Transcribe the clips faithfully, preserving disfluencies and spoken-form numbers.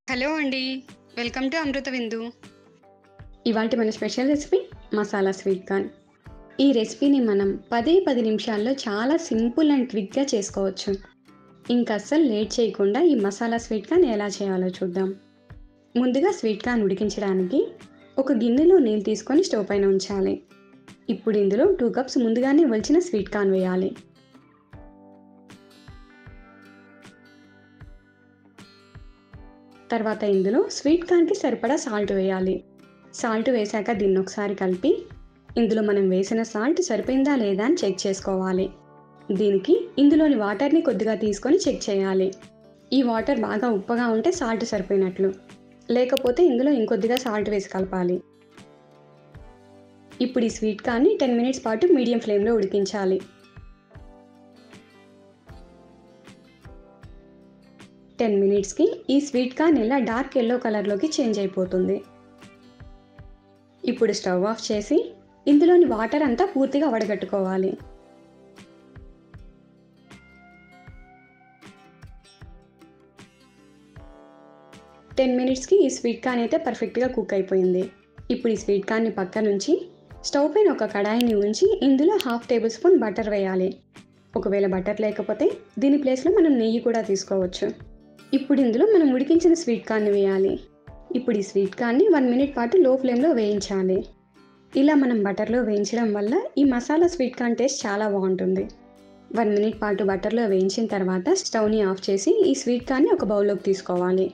Hello అండి. Welcome to అమృత విందు. ఇవాల్టి మన special recipe masala sweet corn. ఈ రెసిపీని మనం పదే పది నిమిషాల్లో చాలా సింపుల్ అండ్ క్విక్‌గా చేసుకోవచ్చు. ఇంక అస్సలు లేట్ చేయకుండా ఈ మసాలా స్వీట్ కార్న్ ఎలా చేయాలో చూద్దాం. ముందుగా స్వీట్ కార్న్ ఉడికించడానికి ఒక గిన్నెలో నీళ్ళు తీసుకొని స్టవ్ పైన ఉంచాలి. ఇప్పుడు ఇందులో రెండు కప్స్ ముందుగానే ఒలిచిన స్వీట్ కార్న్ వేయాలి. తర్వాత ఇందులో స్వీట్ కార్న్‌కి సరిపడా సాల్ట్ వేయాలి. సాల్ట్ వేశాక దీన్ని ఒకసారి కలిపి ఇందులో మనం వేసిన సాల్ట్ సరిపోయిందా లేదా అని చెక్ చేసుకోవాలి. దీనికి ఇందులోని వాటర్‌ని కొద్దిగా తీసుకొని చెక్ చేయాలి. ఈ వాటర్ బాగా ఉప్పగా ఉంటే సాల్ట్ సరిపోయినట్లు. లేకపోతే ఇందులో ఇంకొద్దిగా సాల్ట్ వేసి కలపాలి. ఇప్పుడు ఈ స్వీట్ కార్న్‌ని పది మినిట్స్ పాటు మీడియం ఫ్లేమ్‌లో ఉడికించాలి. పది మినిట్స్‌కి ఈ స్వీట్ కార్న్ ఇలా డార్క్ యెల్లో కలర్‌లోకి చేంజ్ అయిపోతుంది. ఇప్పుడు స్టవ్ ఆఫ్ చేసి ఇందులోని వాటర్ అంతా పూర్తిగా వడగట్టుకోవాలి. పది మినిట్స్‌కి ఈ స్వీట్ కార్న్ అయితే పర్ఫెక్ట్‌గా కుక్ అయిపోయింది. ఇప్పుడు ఈ స్వీట్ కార్న్‌ని పక్కనుంచి స్టవ్ పైన ఒక కడాయిని ఉంచి ఇందులో హాఫ్ టేబుల్ స్పూన్ బటర్ వేయాలి. ఒకవేళ బటర్ లేకపోతే దీని ప్లేస్‌లో మనం నెయ్యి కూడా తీసుకోవచ్చు. ఇప్పుడు ఇందులో మనం ఉడికించిన స్వీట్ కార్న్ వేయాలి. ఇప్పుడు ఈ స్వీట్ కార్న్ని ఒక మినిట్ పాటు లో ఫ్లేమ్‌లో వేయించాలి. ఇలా మనం బటర్‌లో వేయించడం వల్ల ఈ మసాలా స్వీట్ కార్న్ టేస్ట్ చాలా బాగుంటుంది. ఒక మినిట్ పాటు బటర్‌లో వేయించిన తర్వాత స్టవ్‌ని ఆఫ్ చేసి ఈ స్వీట్ కార్న్ని ఒక బౌల్‌లోకి తీసుకోవాలి.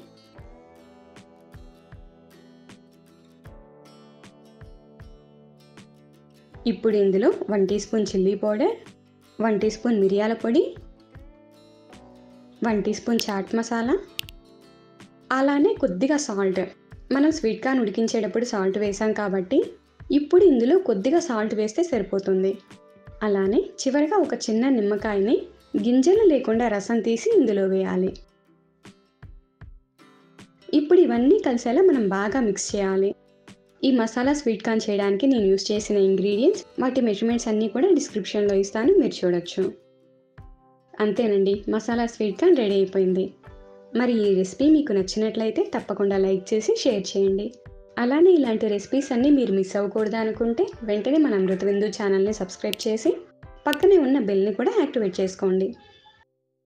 ఇప్పుడు ఇందులో ఒక టీ స్పూన్ చిల్లీ పౌడర్, ఒక టీ స్పూన్ మిరియాల పొడి, ఒక టీ స్పూన్ చాట్ మసాలా, అలానే కొద్దిగా సాల్ట్. మనం స్వీట్ కార్న్ ఉడికించేటప్పుడు సాల్ట్ వేసాం కాబట్టి ఇప్పుడు ఇందులో కొద్దిగా సాల్ట్ వేస్తే సరిపోతుంది. అలానే చివరిగా ఒక చిన్న నిమ్మకాయని గింజలు లేకుండా రసం తీసి ఇందులో వేయాలి. ఇప్పుడు ఇవన్నీ కలిసేలా మనం బాగా మిక్స్ చేయాలి. ఈ మసాలా స్వీట్ కార్న్ చేయడానికి నేను యూస్ చేసిన ఇంగ్రీడియంట్స్, వాటి మెజర్మెంట్స్ అన్నీ కూడా డిస్క్రిప్షన్‌లో ఇస్తాను, మీరు చూడొచ్చు. అంతేనండి, మసాలా స్వీట్ కార్న్ రెడీ అయిపోయింది. మరి ఈ రెసిపీ మీకు నచ్చినట్లయితే తప్పకుండా లైక్ చేసి షేర్ చేయండి. అలానే ఇలాంటి రెసిపీస్ అన్నీ మీరు మిస్ అవ్వకూడదు అనుకుంటే వెంటనే మన అమృత విందు ఛానల్ని సబ్స్క్రైబ్ చేసి పక్కనే ఉన్న బెల్ని కూడా యాక్టివేట్ చేసుకోండి.